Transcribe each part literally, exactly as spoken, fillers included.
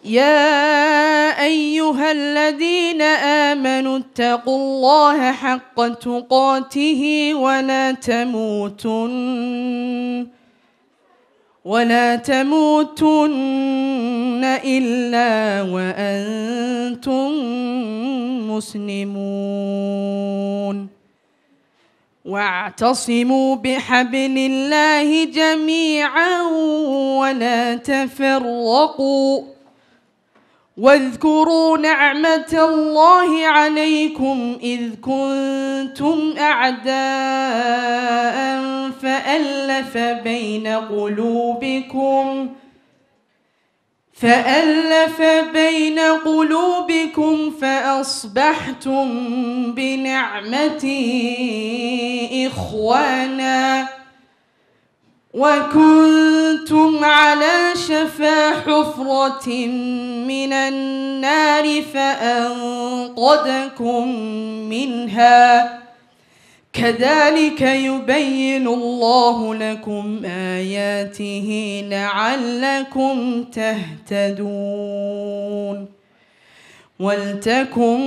يا أيها الذين آمنوا اتقوا الله حق تقاته ولا تموتن ولا تموتن إلا وأنتم مسلمون واعتصموا بحبل الله جميعا ولا تفرقوا واذكروا نعمة الله عليكم إذ كنتم أعداء فألف بين قلوبكم فألف بين قلوبكم فأصبحتم بنعمته إخوانا وكنتم على شفا حفرة من النار فأنقذكم منها كذلك يبين الله لكم آياته لعلكم تهتدون ولتكن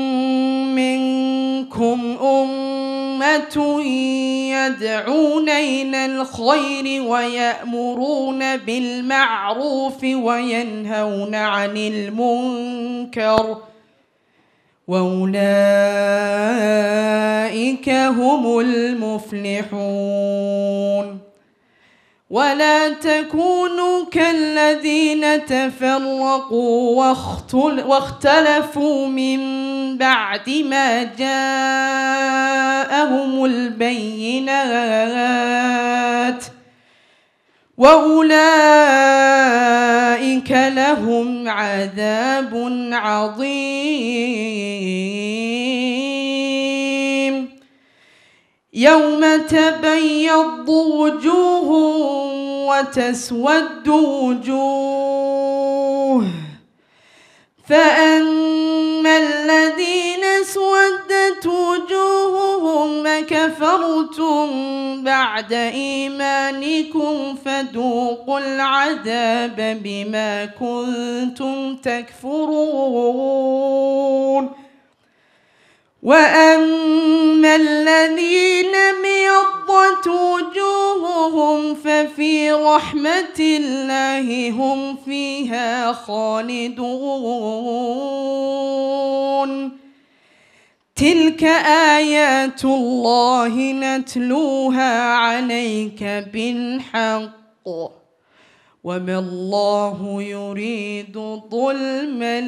منكم أمة يدعون إلى الخير ويأمرون بالمعروف وينهون عن المنكر وأولئك هم المفلحون ولا تكونوا كالذين تفرقوا واختلفوا من بعد ما جاءهم البينات وأولئك لهم عذاب عظيم يوم تبيض وجوه وتسود وجوه فأما الذين اسودت وجوههم أكفرتم بعد إيمانكم فذوقوا العذاب بما كنتم تكفرون وأما الذين ابيضت وجوههم ففي رحمة الله هم فيها خالدون تلك آيات الله نتلوها عليك بالحق وما الله يريد ظلما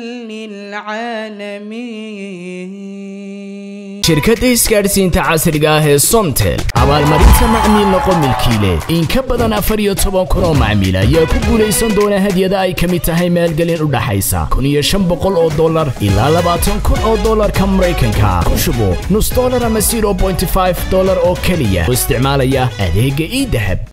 للعالمين. شركة إسكارسينتا عصرية هي سونتل أول مريض معميل نقوم الكيلة إن كبدنا أفريو طبعا كرو معميلة يكون ليسون دون هدية داي كميتها مال قليل ودا حيسا كوني شنبقل أو دولار إلا لباتون كون أو دولار كامريكان كا كشبو نص دولار أما صفر فاصلة خمسة دولار أو كلية واستعمالية أديق إيدهب